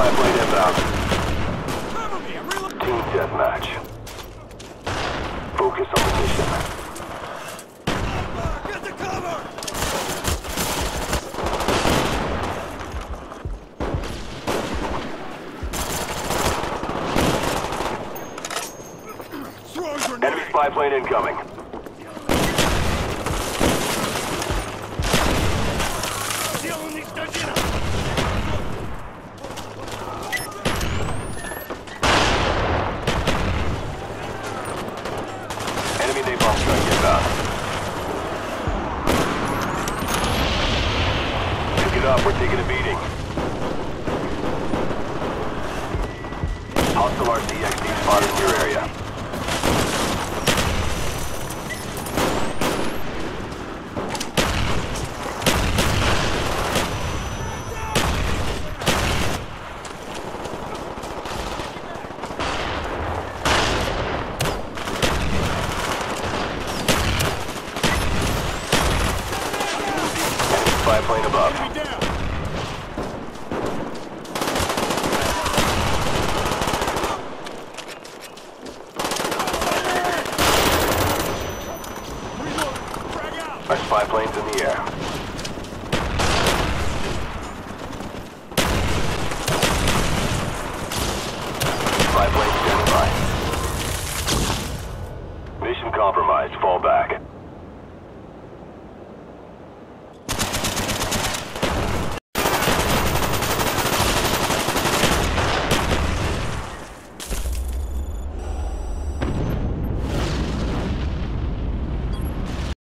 spy plane inbound. Team deathmatch. Focus on the mission. Get the cover! Enemy spy plane incoming. Enemy napalm strike inbound. Pick it up, we're taking a beating. Hostile RCXD spotted in your area.